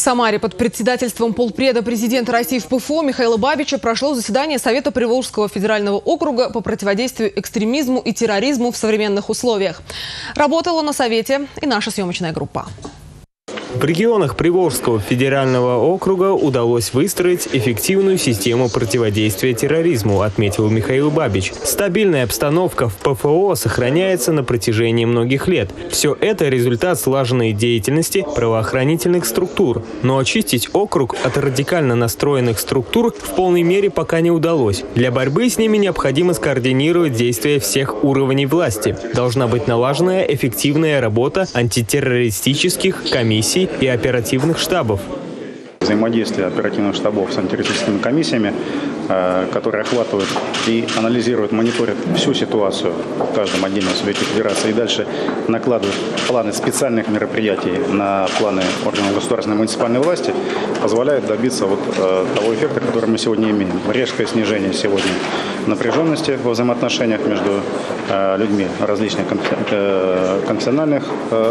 Самаре под председательством полпреда президента России в ПФО Михаила Бабича прошло заседание Совета Приволжского федерального округа по противодействию экстремизму и терроризму в современных условиях. Работала на совете и наша съемочная группа. В регионах Приволжского федерального округа удалось выстроить эффективную систему противодействия терроризму, отметил Михаил Бабич. Стабильная обстановка в ПФО сохраняется на протяжении многих лет. Все это результат слаженной деятельности правоохранительных структур. Но очистить округ от радикально настроенных структур в полной мере пока не удалось. Для борьбы с ними необходимо скоординировать действия всех уровней власти. Должна быть налажена эффективная работа антитеррористических комиссий и оперативных штабов. Взаимодействие оперативных штабов с антитеррористическими комиссиями, которые охватывают и анализируют, мониторят всю ситуацию в каждом отдельном субъекте федерации и дальше накладывают планы специальных мероприятий на планы органов государственной и муниципальной власти, позволяет добиться того эффекта, который мы сегодня имеем. Резкое снижение сегодня напряженности во взаимоотношениях между людьми различных конфессиональных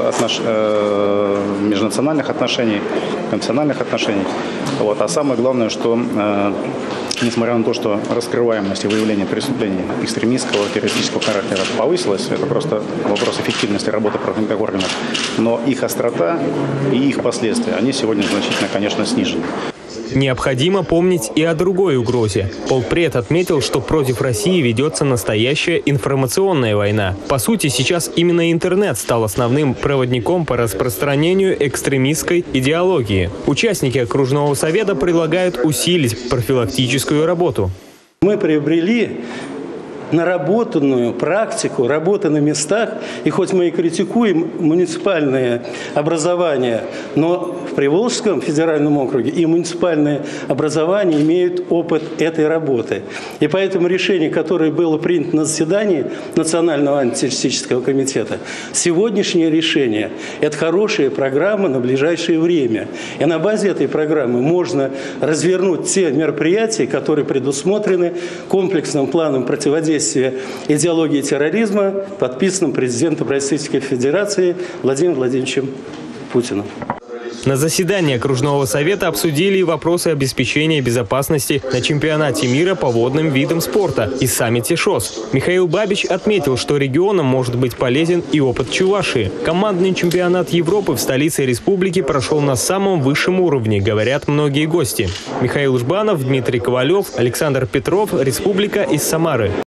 межнациональных отношений, конфессиональных отношений. А самое главное, что несмотря на то, что раскрываемость и выявление преступлений экстремистского, террористического характера повысилась, это просто вопрос эффективности работы правоохранительных органов, но их острота и их последствия, они сегодня значительно, конечно, снижены. Необходимо помнить и о другой угрозе. Полпред отметил, что против России ведется настоящая информационная война. По сути, сейчас именно интернет стал основным проводником по распространению экстремистской идеологии. Участники окружного совета предлагают усилить профилактическую работу. Мы приобрели наработанную практику работы на местах, и хоть мы и критикуем муниципальное образование, но в Приволжском федеральном округе и муниципальное образование имеют опыт этой работы. И поэтому решение, которое было принято на заседании Национального антитеррористического комитета, сегодняшнее решение – это хорошая программа на ближайшее время. И на базе этой программы можно развернуть те мероприятия, которые предусмотрены комплексным планом противодействия идеологии терроризма, подписанным президентом Российской Федерации Владимиром Владимировичем Путиным. На заседании окружного совета обсудили вопросы обеспечения безопасности на чемпионате мира по водным видам спорта и саммите ШОС. Михаил Бабич отметил, что регионам может быть полезен и опыт Чувашии. Командный чемпионат Европы в столице республики прошел на самом высшем уровне, говорят многие гости. Михаил Жбанов, Дмитрий Ковалев, Александр Петров, Республика из Самары.